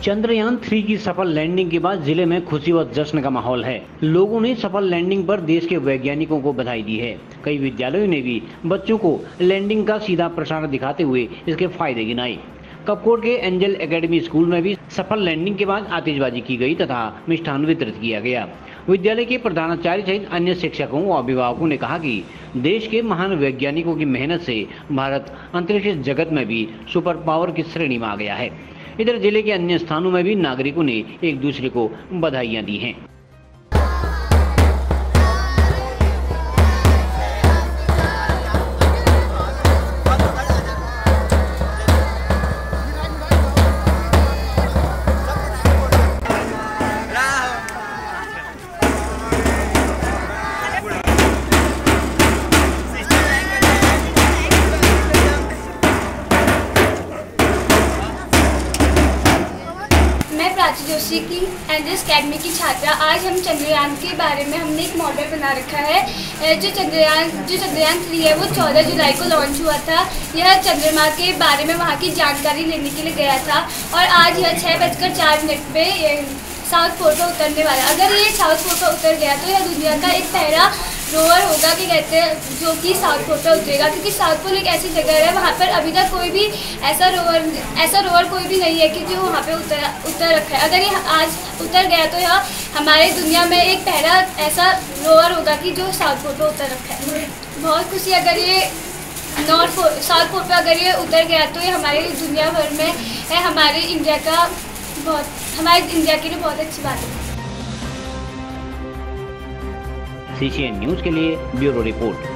चंद्रयान 3 की सफल लैंडिंग के बाद जिले में खुशी व जश्न का माहौल है। लोगों ने सफल लैंडिंग पर देश के वैज्ञानिकों को बधाई दी है। कई विद्यालयों ने भी बच्चों को लैंडिंग का सीधा प्रसारण दिखाते हुए इसके फायदे गिनाए। कपकोट के एंजल एकेडमी स्कूल में भी सफल लैंडिंग के बाद आतिशबाजी की गई तथा मिष्ठान वितरित किया गया। विद्यालय के प्रधानाचार्य सहित अन्य शिक्षकों व अभिभावकों ने कहा कि देश के महान वैज्ञानिकों की मेहनत से भारत अंतरिक्ष जगत में भी सुपर पावर की श्रेणी में आ गया है। इधर जिले के अन्य स्थानों में भी नागरिकों ने एक दूसरे को बधाइयां दी हैं। प्राची जोशी की एंजल्स एकेडमी की छात्रा। आज हम चंद्रयान के बारे में हमने एक मॉडल बना रखा है। जो चंद्रयान 3 है वो 14 जुलाई को लॉन्च हुआ था। यह चंद्रमा के बारे में वहाँ की जानकारी लेने के लिए गया था और आज यह 6:04 पे साउथ पोल पर उतरने वाला। अगर ये साउथ पोल पर उतर गया तो यह दुनिया का एक पहला रोवर होगा कि कहते हैं जो कि साउथ पोल पर उतरेगा, क्योंकि साउथ पोल एक ऐसी जगह है वहाँ पर अभी तक कोई भी ऐसा रोवर कोई भी नहीं है कि जो वहाँ पे उतर रखा है। अगर ये आज उतर गया तो यह हमारे दुनिया में एक पहला ऐसा रोवर होगा कि जो साउथ पोल पर उतर रखा है। बहुत खुशी, अगर ये साउथ पोल पर अगर ये उतर गया तो ये हमारे दुनिया भर में है, हमारे इंडिया के लिए बहुत अच्छी बात है। CCN न्यूज़ के लिए ब्यूरो रिपोर्ट।